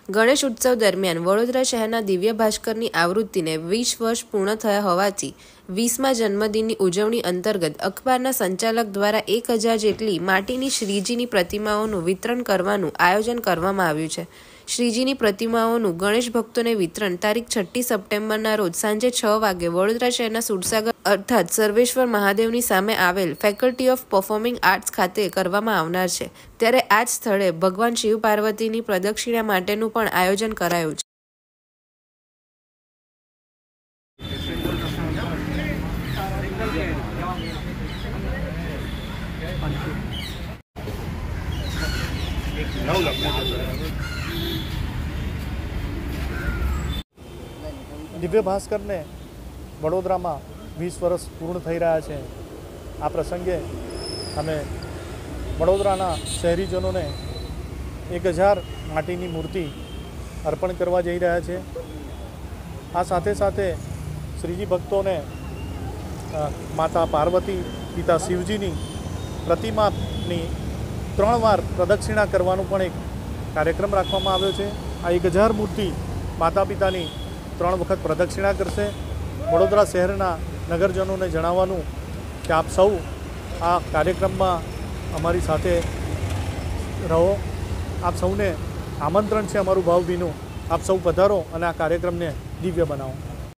ગણેશ ઉત્સવ દરમિયાન વડોદરા શહેરના દિવ્ય ભાસ્કરની આવૃત્તિને 20 વર્ષ પૂર્ણ થયા હોવાથી 20મા જન્મદિનની ઉજવણી અંતર્ગત અખબારના સંચાલક દ્વારા 1000 જેટલી માટીની શ્રીજીની પ્રતિમાઓનું વિતરણ કરવાનું આયોજન કરવામાં આવ્યું છે। શ્રીજીની પ્રતિમાઓનું ગણેશ ભક્તોને વિતરણ તારીખ 6 સપ્ટેમ્બરના રોજ સાંજે 6 વાગે વડોદરા શહેરના સુરસાગર અર્થાત સર્વેશ્વર મહાદેવની સામે આવેલ ફેકલ્ટી ઓફ પરફોર્મિંગ આર્ટ્સ ખાતે કરવામાં આવનાર છે। ત્યારે આ જ સ્થળે ભગવાન શિવ પાર્વતીની પ્રદક્ષિણા માટેનું પણ આયોજન કરાયું છે। દિવ્ય ભાસ્કરને વડોદરામાં 20 વર્ષ પૂર્ણ થઈ રહ્યા છે। આ પ્રસંગે અમે વડોદરાના શહેરીજનોને 1000 માટીની મૂર્તિ અર્પણ કરવા જઈ રહ્યા છે। આ સાથે સાથે શ્રીજી ભક્તોને માતા પાર્વતી પિતા શિવજીની પ્રતિમાની 3 વાર પ્રદક્ષિણા કરવાનો પણ એક કાર્યક્રમ રાખવામાં આવ્યો છે। આ 1000 મૂર્તિ માતા પિતાની 3 વખત પ્રદક્ષિણા કરશે। વડોદરા શહેરના નગરજનોને જણાવવાનું કે આપ સૌ આ કાર્યક્રમમાં અમારી સાથે રહો। આપ સૌને આમંત્રણ છે અમારું ભાવભીનું, આપ સૌ પધારો અને આ કાર્યક્રમને દિવ્ય બનાવો।